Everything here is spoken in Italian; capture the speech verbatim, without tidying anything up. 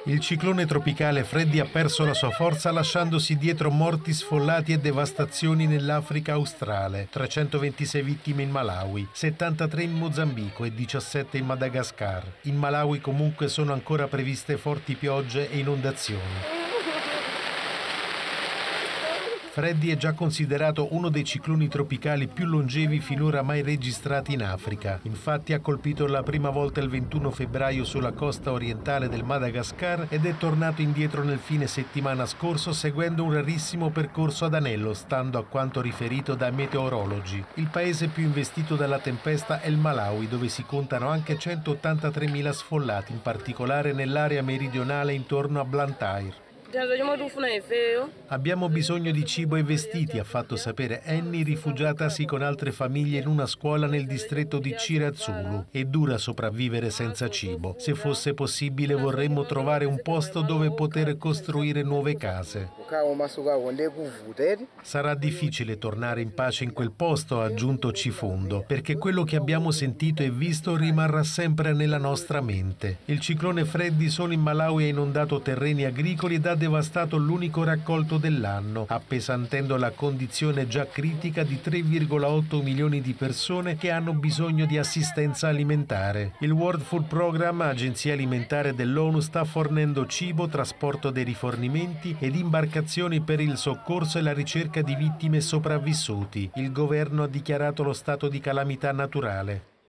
Il ciclone tropicale Freddy ha perso la sua forza lasciandosi dietro morti sfollati e devastazioni nell'Africa australe, trecentoventisei vittime in Malawi, settantatré in Mozambico e diciassette in Madagascar. In Malawi comunque sono ancora previste forti piogge e inondazioni. Freddy è già considerato uno dei cicloni tropicali più longevi finora mai registrati in Africa. Infatti ha colpito la prima volta il ventuno febbraio sulla costa orientale del Madagascar ed è tornato indietro nel fine settimana scorso seguendo un rarissimo percorso ad anello, stando a quanto riferito dai meteorologi. Il paese più investito dalla tempesta è il Malawi, dove si contano anche centottantatremila sfollati, in particolare nell'area meridionale intorno a Blantyre. Abbiamo bisogno di cibo e vestiti, ha fatto sapere Annie, rifugiatasi con altre famiglie in una scuola nel distretto di Chiradzulu. È dura sopravvivere senza cibo. Se fosse possibile vorremmo trovare un posto dove poter costruire nuove case. Sarà difficile tornare in pace in quel posto, ha aggiunto Cifondo, perché quello che abbiamo sentito e visto rimarrà sempre nella nostra mente. Il ciclone Freddy solo in Malawi ha inondato terreni agricoli ed ha devastato l'unico raccolto dell'anno, appesantendo la condizione già critica di tre virgola otto milioni di persone che hanno bisogno di assistenza alimentare. Il World Food Programme, agenzia alimentare dell'ONU, sta fornendo cibo, trasporto dei rifornimenti ed imbarcazioni per il soccorso e la ricerca di vittime sopravvissuti. Il governo ha dichiarato lo stato di calamità naturale.